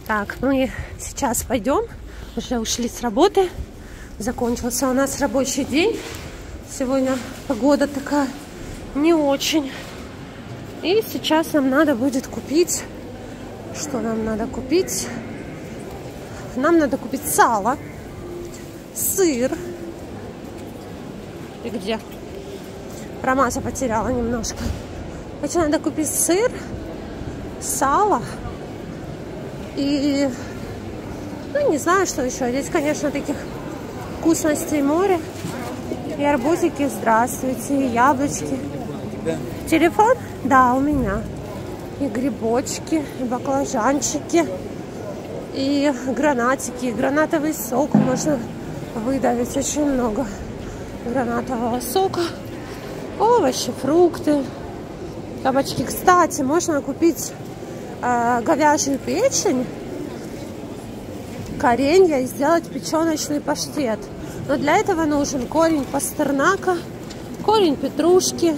Так, мы сейчас пойдем. Уже ушли с работы. Закончился у нас рабочий день. Сегодня погода такая не очень. И сейчас нам надо будет купить... Что нам надо купить? Нам надо купить сало, сыр. И где? Ромаса потеряла немножко. Значит, надо купить сыр, сало и... Ну, не знаю, что еще. Здесь, конечно, таких вкусностей море. И арбузики, здравствуйте, и яблочки. Телефон? Да, у меня. И грибочки, и баклажанчики, и гранатики, и гранатовый сок. Можно выдавить очень много гранатового сока. Овощи, фрукты, кабачки. Кстати, можно купить говяжью печень, коренья и сделать печеночный паштет. Но для этого нужен корень пастернака, корень петрушки.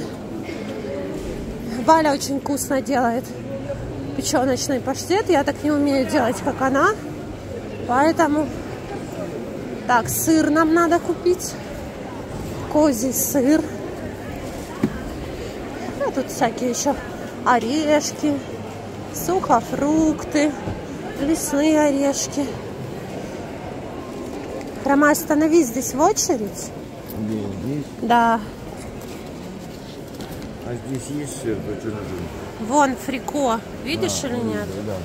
Валя очень вкусно делает печеночный паштет. Я так не умею делать, как она. Поэтому... Так, сыр нам надо купить. Козий сыр. А тут всякие еще орешки, сухофрукты, лесные орешки. Рома, остановись здесь в очередь. Здесь? Да. А здесь есть сыр? Что нужно? Вон фрико. Видишь или нет? Да,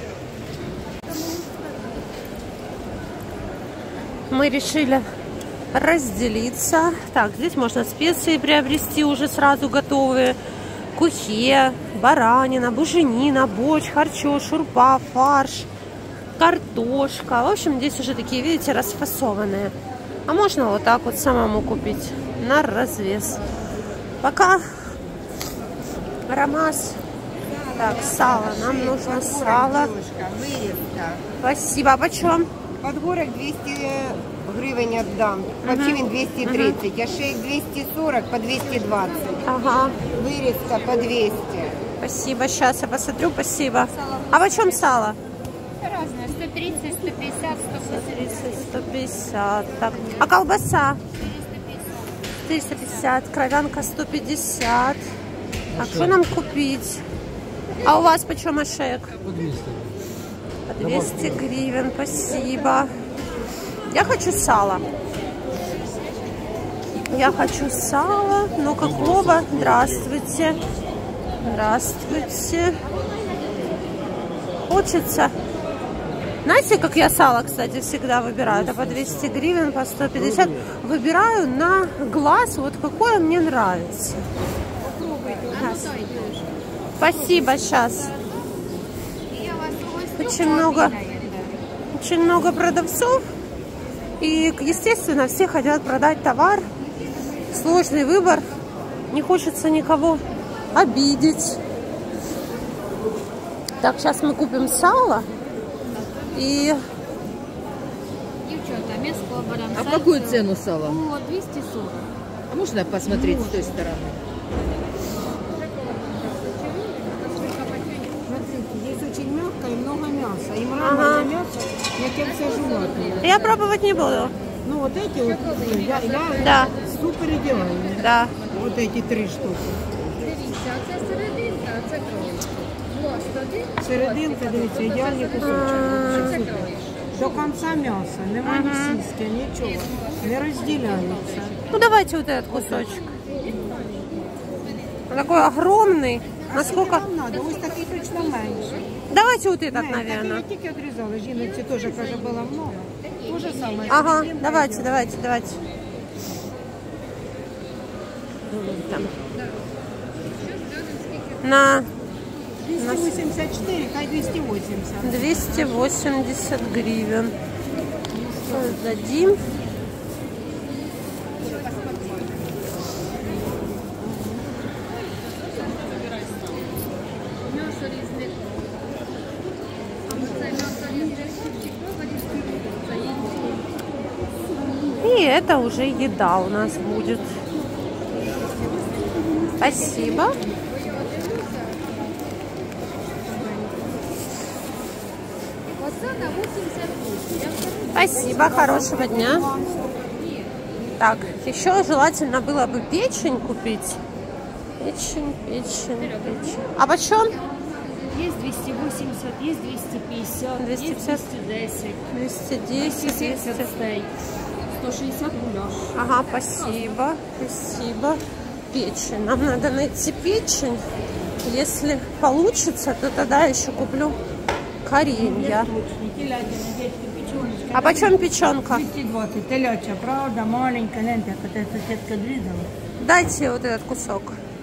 Мы решили разделиться. Так, здесь можно специи приобрести уже сразу готовые. Кухе, баранина, буженина, борщ, харчо, шурпа, фарш, картошка. В общем, здесь уже такие, видите, расфасованные. А можно вот так вот самому купить на развес. Пока Ромас. Так, сало. Нам нужно сало. Спасибо. А почем? Подгорок 200 гривен отдам. Почему 230? А шейк 240 по 220. Ага. Вырезка по 200. Спасибо. Сейчас я посмотрю. Спасибо. А почем сало? Разное. 130, 150, 180. 150. Так. А колбаса? 450. Кровянка 150. Так, что нам купить? А у вас почем ошеек? По 200. По 200 гривен. Спасибо. Я хочу сало. Я хочу сало. Ну, какого? Здравствуйте. Здравствуйте. Хочется. Знаете, как я сало, кстати, всегда выбираю? Это по 200 гривен, по 150. Выбираю на глаз, вот какое мне нравится. Спасибо, сейчас. Очень много продавцов. И, естественно, все хотят продать товар. Сложный выбор. Не хочется никого обидеть. Так, сейчас мы купим сало. И... Девчата, мясо баран. А в какую цену сало? О, 240. А можно посмотреть с той стороны? Смотрите, здесь очень мягкое и много мяса. И мраморное мясо, я кем-то жевательное. я пробовать не буду. Ну вот эти вот, я Да. супер идеальные. Да. Вот эти 3 штуки. Дивіться, а це серединка, а це кролик. Ось один. Серединка, дивіться, ідеальний кусочок. Супер. До конца мяса, нема ні сіськи, нічого. Не розділяється. Ну, давайте вот этот кусочек. Он такой огромный. Насколько... Нам надо, ось такий точно менше. Давайте вот этот, Так я наверное. тільки відрізала, жіночці теж, каже, було много. То же самое. Ага, серединка давайте, идет. давайте. Там. На 284, хай 280. 280 гривен. Дадим. И это уже еда у нас будет. Спасибо. Фасада 88. Спасибо, хорошего дня. Так, еще желательно было бы печень купить. Печень. А почем? Есть 280, есть 250, 250. есть 210, 210, 270 стейк, 160 гуляш. Ага, спасибо. Печень. Нам надо найти печень. Если получится, то тогда еще куплю коренья. А почем печенка? 220, телячья, правда, маленькая, лента, которая соседка дрезала. Дайте вот этот кусок.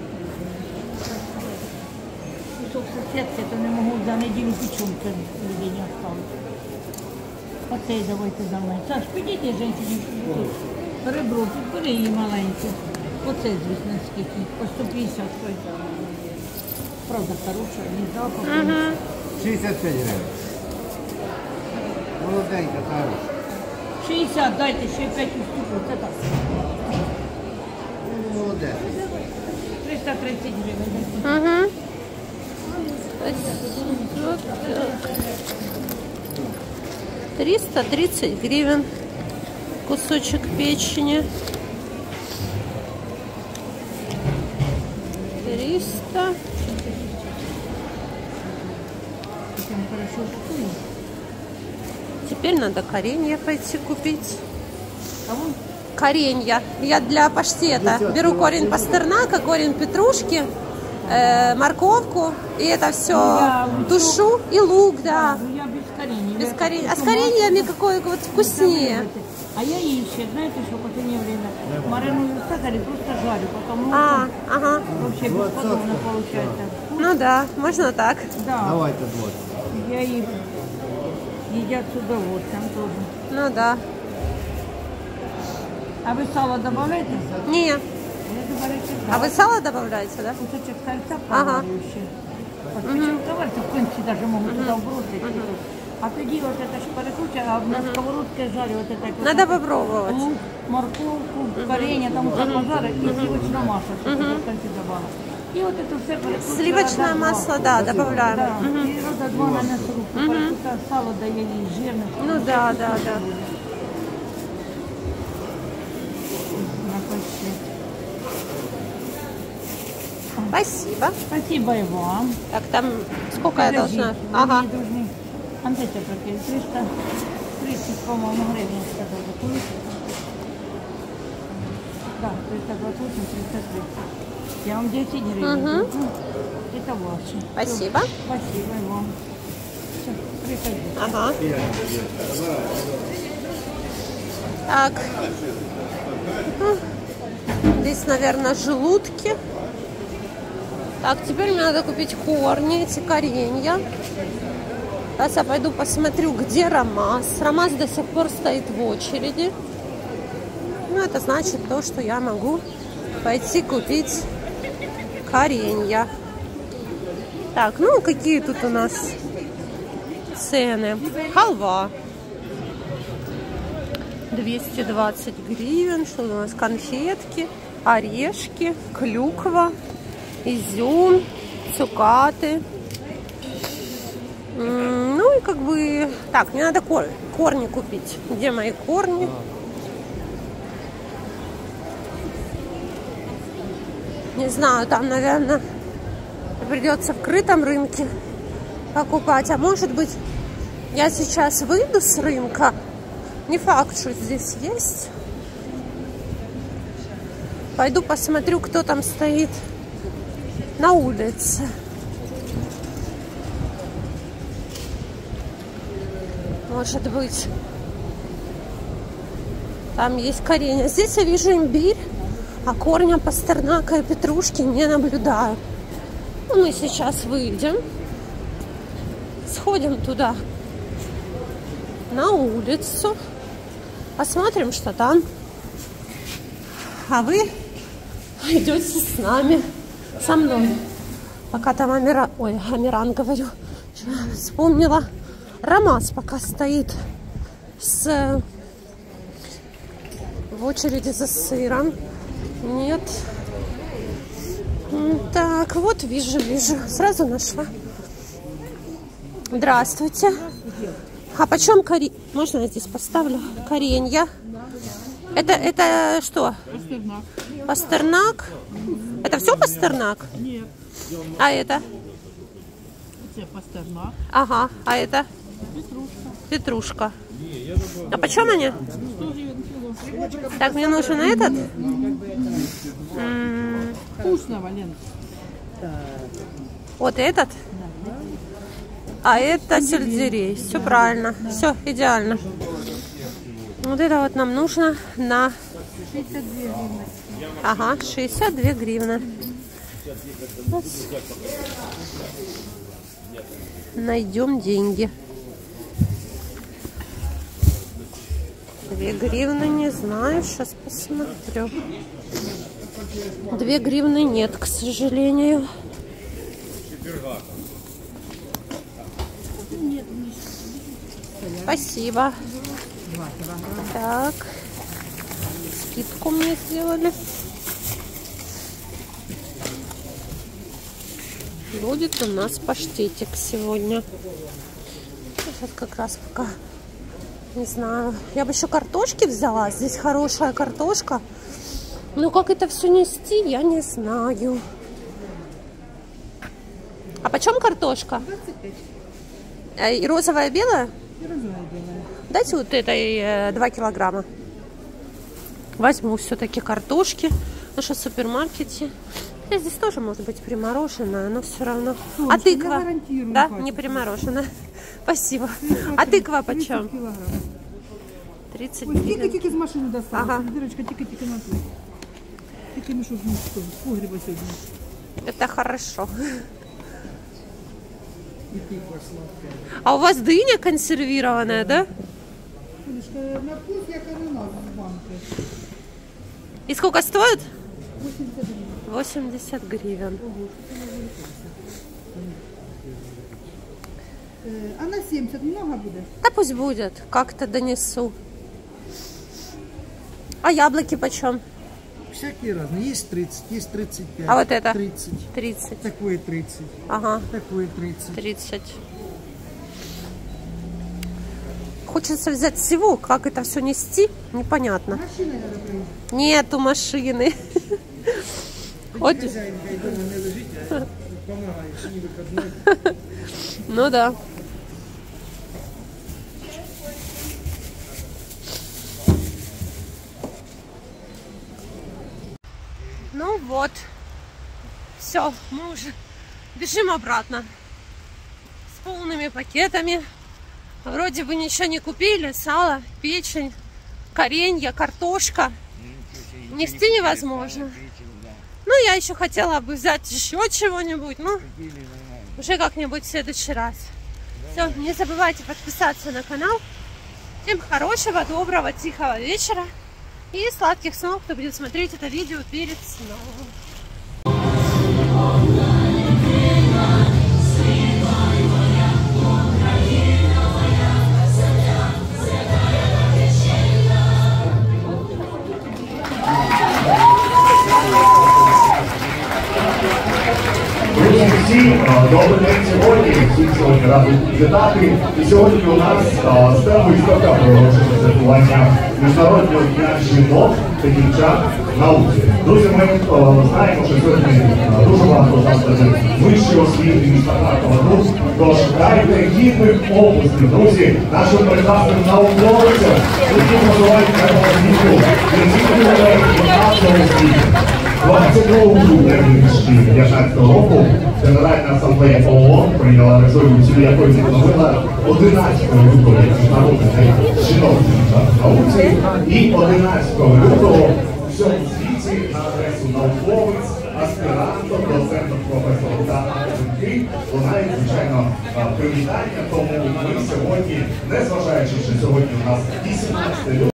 Кусок соседки, то не можу за неділю печенки людині оставити. Оцей давайте за мною. Саш, підійди, жінці, ребро, підбери її маленьке. Оце, звісно, скільки, по 150 стоїть. Правда, хороша, не запах. 65 гривень. Молоденька, хороша. 60, дайте ще 5 штук, це так. Молодець. 330 гривень. Угу. 330 гривен. Кусочек печени. 300. Теперь надо коренья пойти купить. Коренья. Я для паштета беру корень пастернака, корень петрушки, морковку, и это все тушу, и лук, да. Ну, я без коріння. Без коренья. А с кореньями какой вот вкуснее. А я її ще, знаєте, що в останнє время мариную в сахарі, просто жарю, потому Ага. вообще бесподобно получается. Ну да, можно так. Да, Давайте 20. я їх їдять з удовольствием тоже. Ну да. А ви сало додаєте? Не. Я добавляю А вы сало добавляете, да? кусочек сальца Ага. проварю ще. Печенковаться в конці даже можу туди вбросити. А тоді от це ж перекручую, а на сковородці жарю от це. Надо попробовать. Лук, морковку, коріння, там все пожарить і сливочне масло, що в конці добавила. І от це все перекручую. Сливочное масло, да, добавляем. Да. І раза два на мясорубку. Перекрутаю, сало дає їй жирне. Ну да. Спасибо. Спасибо и вам. Так, там сколько я должна? Ага. Антеся прокинь, 330, по-моему, гривен сказали. Да, 328, 330. Я вам 10 гривен. Это ваше. Спасибо. Спасибо и вам. Все, приходите. Ага. Так. Здесь, наверное, желудки. Так, теперь мне надо купить корни, эти коренья. Сейчас я пойду посмотрю, где Ромас. Ромас до сих пор стоит в очереди. Ну, это значит то, что я могу пойти купить коренья. Так, ну, какие тут у нас цены? Халва. 220 гривен. Что у нас? Конфетки, орешки, клюква, изюм, цукаты. Ну и как бы... Так, мне надо корни купить. Где мои корни? Не знаю, там, наверное, придется в крытом рынке покупать. А может быть, я сейчас выйду с рынка. Не факт, что здесь есть. Пойду посмотрю, кто там стоит на улице. Может быть, там есть корень. Здесь я вижу имбирь, а корня пастернака и петрушки не наблюдаю. Ну, мы сейчас выйдем, сходим туда, на улицу, посмотрим, что там. А вы идете с нами, со мной. Пока там Амиран, говорю, вспомнила. Ромас пока стоит в очереди за сыром. Нет. Так, вот вижу. Сразу нашла. Здравствуйте. А почем Можно я здесь поставлю? Коренья. Это что? Пастернак. Пастернак? Это все пастернак? Нет. А это? Это пастернак. Ага. А это? Петрушка. Петрушка. А почем они? 100 гривен кило. Так, мне нужен этот. Вкусного, Лен. Вот этот. А это сельдерей. Все правильно. Все идеально. Вот это вот нам нужно на... 62 гривны. Ага, 62 гривны. Вот. Найдем деньги. 2 гривны, не знаю, сейчас посмотрю. 2 гривны нет, к сожалению. Спасибо. Так, скидку мне сделали. Будет у нас паштетик сегодня. Сейчас как раз пока не знаю. Я бы еще картошки взяла. Здесь хорошая картошка. Но как это все нести, я не знаю. А почем картошка? 25. И розовая, белая? И розовая белая. Дайте вот этой 2 килограмма. Возьму все-таки картошки. В нашем супермаркете. Здесь тоже может быть примороженная, но все равно. Солнышко, а тыква? я гарантирую, Да, хватит. не примороженная. Спасибо. А тыква почем? 30 килограмм. 30 Ой, гривен. тільки з машини достала. Ага. Дырочка, тільки на ту. Тільки мішок з погреба сьогодні. Это хорошо. А у вас дыня консервированная, да? Солнышко, на вкус як ананас з банки. И сколько стоит? 80 гривен. 80 гривен. А на 70 много буде? Да пусть будет, как-то донесу. А яблоки почем? Всякие разные. Есть 30, есть 35. А вот это? 30. 30. Такое 30. Ага, Такое 30. 30. Хочется взять всего, как это все нести, непонятно. Машина надо проїхати. Нету машины. Вот. Хозяинка и дома не лежит, а помогаешь, не выходной. Ну да. Ну вот. Все, мы уже бежим обратно. С полными пакетами. Вроде бы ничего не купили. Сало, печень, коренья, картошка. Нести невозможно. Ну, я еще хотела бы взять еще чего-нибудь. Ну, уже как-нибудь в следующий раз. Все, не забывайте подписаться на канал. Всем хорошего, доброго, тихого вечера. И сладких снов, кто будет смотреть это видео перед сном. Друзі, всі, добрий день сьогодні, всіх сьогодні радий вітати. І сьогодні у нас з виставка про святкування Міжнародного дня жінок та дівчат науки. Друзі, ми знаємо, що сьогодні дуже багато закладів вищої освіти, міжнародного тут. Тож дайте гідних оплесків, друзі, нашим прекрасним науковцям, які називають світу, які називають нашого світу. 22 грудня 2015 року Генеральна асамблея ООН прийняла резолюцію, якою відновила 11 лютого Міжнародний день жінок в науці і 11 лютого в всьому світі на адресу науковець, аспірантів, доцентів, професорів та академіків лунають, звичайно, привітання. Тому ми сьогодні, незважаючи, що сьогодні у нас 18 лютого,